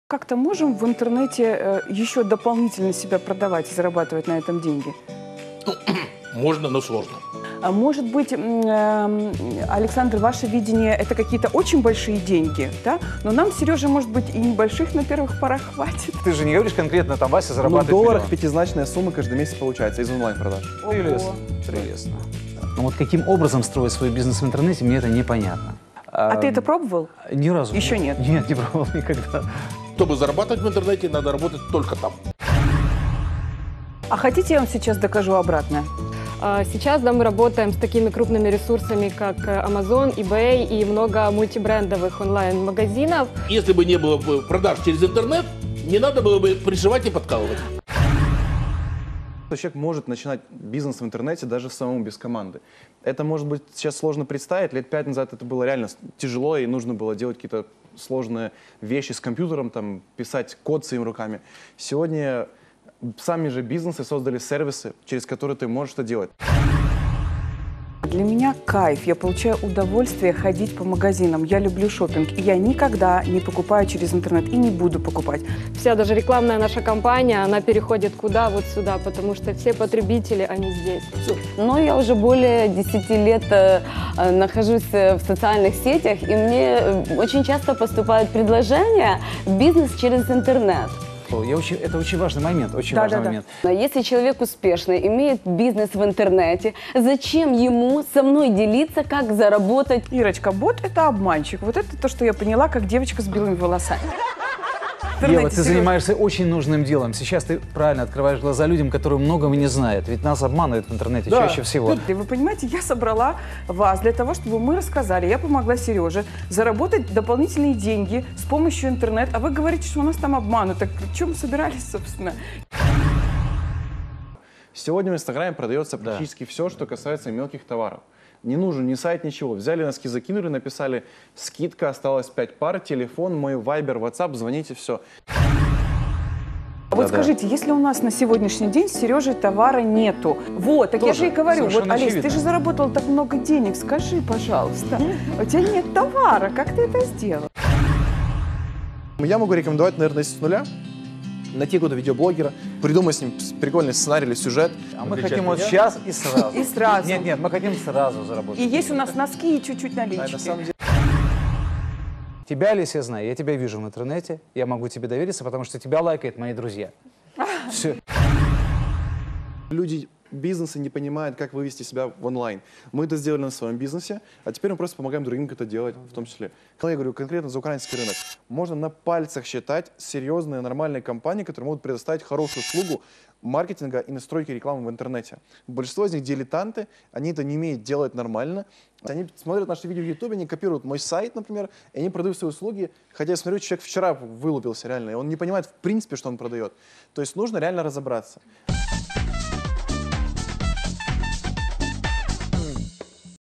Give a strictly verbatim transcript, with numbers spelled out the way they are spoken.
Как-то можем в интернете э, еще дополнительно себя продавать и зарабатывать на этом деньги? Можно, но сложно. А может быть, э, Александр, ваше видение – это какие-то очень большие деньги, да? Но нам, Сережа, может быть, и небольших на первых порах хватит. Ты же не говоришь конкретно, там, Вася зарабатывает Но в долларах миллион. пятизначная сумма каждый месяц получается из онлайн-продаж. Прелестно. Прелестно. Но вот каким образом строить свой бизнес в интернете, мне это непонятно. А, а ты это пробовал? Ни разу. Еще нет? Нет, не пробовал никогда. Чтобы зарабатывать в интернете, надо работать только там. А хотите, я вам сейчас докажу обратное? Сейчас да, мы работаем с такими крупными ресурсами, как Amazon, eBay и много мультибрендовых онлайн-магазинов. Если бы не было бы продаж через интернет, не надо было бы пришивать и подкалывать. Человек может начинать бизнес в интернете даже самому без команды. Это, может быть, сейчас сложно представить. Лет пять назад это было реально тяжело, и нужно было делать какие-то сложные вещи с компьютером, там, писать код своими руками. Сегодня сами же бизнесы создали сервисы, через которые ты можешь это делать. Для меня кайф. Я получаю удовольствие ходить по магазинам. Я люблю шопинг. И я никогда не покупаю через интернет и не буду покупать. Вся даже рекламная наша кампания, она переходит куда? Вот сюда, потому что все потребители, они здесь. Но я уже более десяти лет э, нахожусь в социальных сетях, и мне очень часто поступают предложения «бизнес через интернет». Я очень, это очень важный момент, очень Да, важный да, да. момент. Если человек успешный, имеет бизнес в интернете, зачем ему со мной делиться, как заработать? Ирочка, бот – это обманщик. Вот это то, что я поняла, как девочка с белыми волосами. Ева, ты занимаешься очень нужным делом. Сейчас ты правильно открываешь глаза людям, которые многого не знают. Ведь нас обманывают в интернете Да. чаще всего. И вы понимаете, я собрала вас для того, чтобы мы рассказали, я помогла Сереже заработать дополнительные деньги с помощью интернета, а вы говорите, что у нас там обманут. Так в чем собирались, собственно? Сегодня в Инстаграме продается Да. практически все, что касается мелких товаров. Не нужен ни сайт, ничего. Взяли носки, закинули, написали «скидка, осталось пять пар, телефон, мой вайбер, ватсап, звоните, все». А вот Да-да. скажите, если у нас на сегодняшний день с Сережей товара нету, вот, так я Тоже же и говорю, вот, совершенно Олесь, очевидно. ты же заработал так много денег, скажи, пожалуйста, у тебя нет товара, как ты это сделал? Я могу рекомендовать, наверное, с нуля. Найти какого-то видеоблогера, придумать с ним прикольный сценарий или сюжет. А мы хотим вот сейчас и сразу. И сразу. Нет, нет, мы хотим сразу заработать. И есть у нас носки и чуть-чуть А, налички. на самом деле, Тебя, Олесь, я знаю, я тебя вижу в интернете, я могу тебе довериться, потому что тебя лайкают мои друзья. Все. люди бизнеса не понимают, как вывести себя в онлайн. Мы это сделали на своем бизнесе, а теперь мы просто помогаем другим это делать, в том числе. Но я говорю конкретно за украинский рынок. Можно на пальцах считать серьезные, нормальные компании, которые могут предоставить хорошую услугу маркетинга и настройки рекламы в интернете. Большинство из них дилетанты, они это не умеют делать нормально. Они смотрят наши видео в Ютубе, они копируют мой сайт, например, и они продают свои услуги. Хотя я смотрю, человек вчера вылупился реально, и он не понимает в принципе, что он продает. То есть нужно реально разобраться.